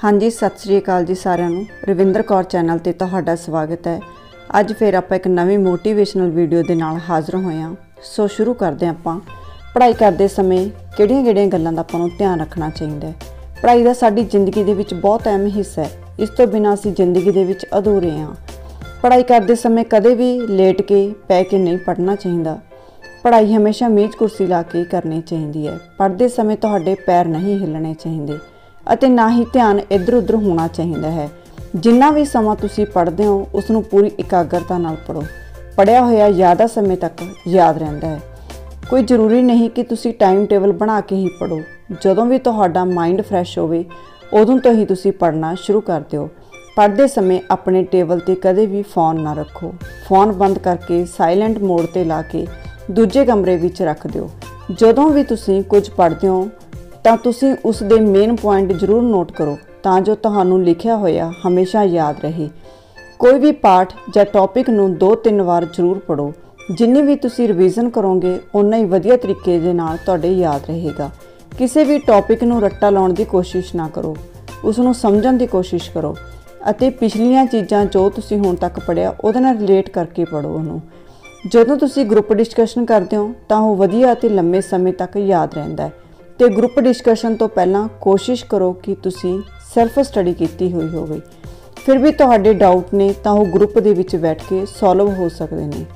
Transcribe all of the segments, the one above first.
हाँ जी, सत श्री अकाल जी सारिਆਂ ਨੂੰ। रविंदर कौर चैनल ਤੇ ਤੁਹਾਡਾ ਸਵਾਗਤ ਹੈ। ਅੱਜ ਫਿਰ ਆਪਾਂ ਇੱਕ ਨਵੀਂ ਮੋਟੀਵੇਸ਼ਨਲ ਵੀਡੀਓ ਦੇ ਨਾਲ ਹਾਜ਼ਰ ਹੋਏ ਹਾਂ। ਸੋ ਸ਼ੁਰੂ ਕਰਦੇ ਹਾਂ। ਆਪਾਂ ਪੜ੍ਹਾਈ ਕਰਦੇ ਸਮੇਂ ਕਿਹੜੀਆਂ-ਕਿਹੜੀਆਂ ਗੱਲਾਂ ਦਾ ਆਪਾਂ ਨੂੰ ਧਿਆਨ ਰੱਖਣਾ ਚਾਹੀਦਾ ਹੈ। ਪੜ੍ਹਾਈ ਦਾ ਸਾਡੀ ਜ਼ਿੰਦਗੀ ਦੇ ਵਿੱਚ ਬਹੁਤ ਅਹਿਮ ਹਿੱਸਾ ਹੈ। ਇਸ ਤੋਂ ਬਿਨਾਂ ਅਸੀਂ ਜ਼ਿੰਦਗੀ ਦੇ ਵਿੱਚ ਅਧੂਰੇ ਹਾਂ। ਪੜ੍ਹਾਈ ਕਰਦੇ ਸਮੇਂ ਕਦੇ ਵੀ ਲੇਟ ਕੇ ਪੈ ਕੇ ਨਹੀਂ ਪੜ੍ਹਨਾ ਚਾਹੀਦਾ। ਪੜ੍ਹਾਈ ਹਮੇਸ਼ਾ ਮੇਜ਼ ਕੁਰਸੀ ਲਾ ਕੇ ਕਰਨੀ ਚਾਹੀਦੀ ਹੈ। ਪੜ੍ਹਦੇ ਸਮੇਂ ਤੁਹਾਡੇ ਪੈਰ ਨਹੀਂ ਹਿੱਲਣੇ ਚਾਹੀਦੇ ਅਤੇ ਨਾ ਹੀ ਧਿਆਨ ਇੱਧਰ ਉੱਧਰ ਹੋਣਾ ਚਾਹੀਦਾ ਹੈ। ਜਿੰਨਾ ਵੀ ਸਮਾਂ ਤੁਸੀਂ ਪੜ੍ਹਦੇ ਹੋ ਉਸ ਨੂੰ ਪੂਰੀ ਇਕਾਗਰਤਾ ਨਾਲ ਪੜ੍ਹੋ। ਪੜ੍ਹਿਆ ਹੋਇਆ ਜ਼ਿਆਦਾ ਸਮੇਂ ਤੱਕ ਯਾਦ ਰਹਿੰਦਾ ਹੈ। ਕੋਈ ਜ਼ਰੂਰੀ ਨਹੀਂ ਕਿ ਤੁਸੀਂ ਟਾਈਮ ਟੇਬਲ ਬਣਾ ਕੇ ਹੀ ਪੜ੍ਹੋ। ਜਦੋਂ ਵੀ ਤੁਹਾਡਾ ਮਾਈਂਡ ਫਰੈਸ਼ ਹੋਵੇ ਉਦੋਂ ਤੋਂ ਹੀ ਤੁਸੀਂ ਪੜ੍ਹਨਾ ਸ਼ੁਰੂ ਕਰ ਦਿਓ। ਪੜ੍ਹਦੇ ਸਮੇਂ ਆਪਣੇ ਟੇਬਲ 'ਤੇ ਕਦੇ ਵੀ ਫ਼ੋਨ ਨਾ ਰੱਖੋ। ਫ਼ੋਨ ਬੰਦ ਕਰਕੇ ਸਾਇਲੈਂਟ ਮੋਡ 'ਤੇ ਲਾ ਕੇ ਦੂਜੇ ਕਮਰੇ ਵਿੱਚ ਰੱਖ ਦਿਓ। ਜਦੋਂ ਵੀ ਤੁਸੀਂ ਕੁਝ ਪੜ੍ਹਦੇ ਹੋ ਤਾਂ ਤੁਸੀਂ ਉਸ ਦੇ ਮੇਨ ਪੁਆਇੰਟ ਜ਼ਰੂਰ ਨੋਟ ਕਰੋ ਤਾਂ ਜੋ ਤੁਹਾਨੂੰ ਲਿਖਿਆ ਹੋਇਆ ਹਮੇਸ਼ਾ ਯਾਦ ਰਹੇ। ਕੋਈ ਵੀ ਪਾਠ ਜਾਂ ਟੌਪਿਕ ਨੂੰ 2-3 ਵਾਰ ਜ਼ਰੂਰ ਪੜ੍ਹੋ। ਜਿੰਨੀ ਵੀ ਤੁਸੀਂ ਰਿਵੀਜ਼ਨ ਕਰੋਗੇ ਉਨਾ ਹੀ ਵਧੀਆ ਤਰੀਕੇ ਦੇ ਨਾਲ ਤੁਹਾਡੇ ਯਾਦ ਰਹੇਗਾ। ਕਿਸੇ ਵੀ ਟੌਪਿਕ ਨੂੰ ਰੱਟਾ ਲਾਉਣ ਦੀ ਕੋਸ਼ਿਸ਼ ਨਾ ਕਰੋ, ਉਸ ਨੂੰ ਸਮਝਣ ਦੀ ਕੋਸ਼ਿਸ਼ ਕਰੋ ਅਤੇ ਪਿਛਲੀਆਂ ਚੀਜ਼ਾਂ ਜੋ ਤੁਸੀਂ ਹੁਣ ਤੱਕ ਪੜ੍ਹਿਆ ਉਹਦੇ ਨਾਲ ਰਿਲੇਟ ਕਰਕੇ ਪੜ੍ਹੋ ਉਹਨੂੰ। ਜਦੋਂ ਤੁਸੀਂ ਗਰੁੱਪ ਡਿਸਕਸ਼ਨ ਕਰਦੇ ਹੋ ਤਾਂ ਉਹ ਵਧੀਆ ਅਤੇ ਲੰਮੇ ਸਮੇਂ ਤੱਕ ਯਾਦ ਰਹਿੰਦਾ ਹੈ। ਤੇ ਗਰੁੱਪ ਡਿਸਕਸ਼ਨ ਤੋਂ ਪਹਿਲਾਂ ਕੋਸ਼ਿਸ਼ ਕਰੋ ਕਿ ਤੁਸੀਂ ਸੈਲਫ ਸਟੱਡੀ ਕੀਤੀ ਹੋਈ ਹੋਵੇ। ਫਿਰ ਵੀ ਤੁਹਾਡੇ ਡਾਊਟ ਨੇ ਤਾਂ ਉਹ ਗਰੁੱਪ ਦੇ ਵਿੱਚ ਬੈਠ ਕੇ ਸੋਲਵ ਹੋ ਸਕਦੇ ਨੇ।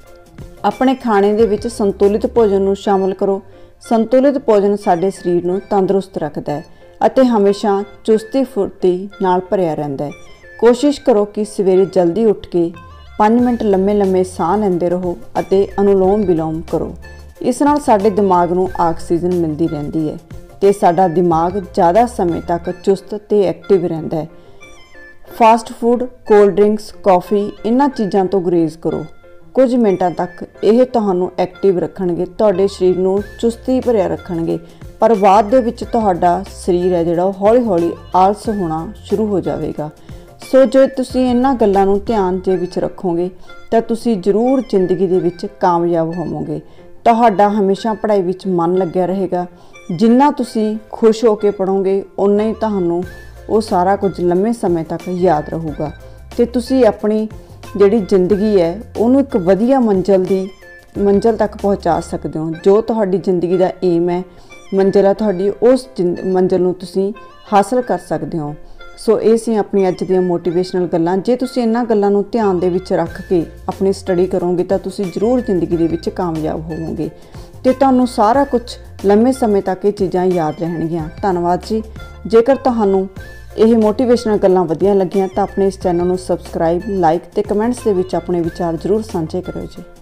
ਆਪਣੇ ਖਾਣੇ ਦੇ ਵਿੱਚ ਸੰਤੁਲਿਤ ਭੋਜਨ ਨੂੰ ਸ਼ਾਮਲ ਕਰੋ। ਸੰਤੁਲਿਤ ਭੋਜਨ ਸਾਡੇ ਸਰੀਰ ਨੂੰ ਤੰਦਰੁਸਤ ਰੱਖਦਾ ਹੈ ਅਤੇ ਹਮੇਸ਼ਾ ਚੁਸਤੀ ਫੁਰਤੀ ਨਾਲ ਭਰਿਆ ਰਹਿੰਦਾ ਹੈ। ਕੋਸ਼ਿਸ਼ ਕਰੋ ਕਿ ਸਵੇਰੇ ਜਲਦੀ ਉੱਠ ਕੇ 5 ਮਿੰਟ ਲੰਮੇ ਸਾਹ ਲੈਂਦੇ ਰਹੋ ਅਤੇ ਅਨੁਲੋਮ ਵਿਲੋਮ ਕਰੋ। ਇਸ ਨਾਲ ਸਾਡੇ ਦਿਮਾਗ ਨੂੰ ਆਕਸੀਜਨ ਮਿਲਦੀ ਰਹਿੰਦੀ ਹੈ ਤੇ ਸਾਡਾ ਦਿਮਾਗ ਜ਼ਿਆਦਾ ਸਮੇਂ ਤੱਕ ਚੁਸਤ ਤੇ ਐਕਟਿਵ ਰਹਿੰਦਾ ਹੈ। Fast food, cold drinks, coffee ਇਹਨਾਂ ਚੀਜ਼ਾਂ ਤੋਂ ਗੁਰੇਜ਼ ਕਰੋ। ਕੁਝ ਮਿੰਟਾਂ ਤੱਕ ਇਹ ਤੁਹਾਨੂੰ ਐਕਟਿਵ ਰੱਖਣਗੇ, ਤੁਹਾਡੇ ਸਰੀਰ ਨੂੰ ਚੁਸਤੀ ਭਰਿਆ ਰੱਖਣਗੇ, ਪਰ ਬਾਅਦ ਦੇ ਵਿੱਚ ਤੁਹਾਡਾ ਸਰੀਰ ਹੈ ਜਿਹੜਾ ਉਹ ਹੌਲੀ-ਹੌਲੀ ਆਲਸ ਹੋਣਾ ਸ਼ੁਰੂ ਹੋ ਜਾਵੇਗਾ। ਸੋ ਜੇ ਤੁਸੀਂ ਇਹਨਾਂ ਗੱਲਾਂ ਨੂੰ ਧਿਆਨ ਦੇ ਵਿੱਚ ਰੱਖੋਗੇ ਤਾਂ ਤੁਸੀਂ ਜ਼ਰੂਰ ਜ਼ਿੰਦਗੀ ਦੇ ਵਿੱਚ ਕਾਮਯਾਬ ਹੋਵੋਗੇ। ਤੁਹਾਡਾ ਹਮੇਸ਼ਾ ਪੜ੍ਹਾਈ ਵਿੱਚ ਮਨ ਲੱਗਿਆ ਰਹੇਗਾ। ਜਿੰਨਾ ਤੁਸੀਂ ਖੁਸ਼ ਹੋ ਕੇ ਪੜ੍ਹੋਗੇ ਓਨਾ ਹੀ ਤੁਹਾਨੂੰ ਉਹ ਸਾਰਾ ਕੁਝ ਲੰਮੇ ਸਮੇਂ ਤੱਕ ਯਾਦ ਰਹੂਗਾ ਅਤੇ ਤੁਸੀਂ ਆਪਣੀ ਜਿਹੜੀ ਜ਼ਿੰਦਗੀ ਹੈ ਉਹਨੂੰ ਇੱਕ ਵਧੀਆ ਮੰਜ਼ਿਲ ਤੱਕ ਪਹੁੰਚਾ ਸਕਦੇ ਹੋ। ਜੋ ਤੁਹਾਡੀ ਜ਼ਿੰਦਗੀ ਦਾ ਏਮ ਹੈ, ਮੰਜ਼ਿਲ ਹੈ ਤੁਹਾਡੀ, ਉਸ ਮੰਜ਼ਿਲ ਨੂੰ ਤੁਸੀਂ ਹਾਸਲ ਕਰ ਸਕਦੇ ਹੋ। ਸੋ ਇਹ ਸੀ ਆਪਣੀ ਅੱਜ ਦੀਆਂ ਮੋਟੀਵੇਸ਼ਨਲ ਗੱਲਾਂ। ਜੇ ਤੁਸੀਂ ਇਹਨਾਂ ਗੱਲਾਂ ਨੂੰ ਧਿਆਨ ਦੇ ਵਿੱਚ ਰੱਖ ਕੇ ਆਪਣੀ ਸਟੱਡੀ ਕਰੋਗੇ ਤਾਂ ਤੁਸੀਂ ਜ਼ਰੂਰ ਜ਼ਿੰਦਗੀ ਦੇ ਵਿੱਚ ਕਾਮਯਾਬ ਹੋਵੋਗੇ ਅਤੇ ਤੁਹਾਨੂੰ ਸਾਰਾ ਕੁਝ ਲੰਮੇ ਸਮੇਂ ਤੱਕ ਇਹ ਚੀਜ਼ਾਂ ਯਾਦ ਰਹਿਣਗੀਆਂ। ਧੰਨਵਾਦ ਜੀ। ਜੇਕਰ ਤੁਹਾਨੂੰ ਇਹ ਮੋਟੀਵੇਸ਼ਨਲ ਗੱਲਾਂ ਵਧੀਆ ਲੱਗੀਆਂ ਤਾਂ ਆਪਣੇ ਇਸ ਚੈਨਲ ਨੂੰ ਸਬਸਕ੍ਰਾਈਬ, ਲਾਈਕ ਅਤੇ ਕਮੈਂਟਸ ਦੇ ਵਿੱਚ ਆਪਣੇ ਵਿਚਾਰ ਜ਼ਰੂਰ ਸਾਂਝੇ ਕਰਿਓ ਜੀ।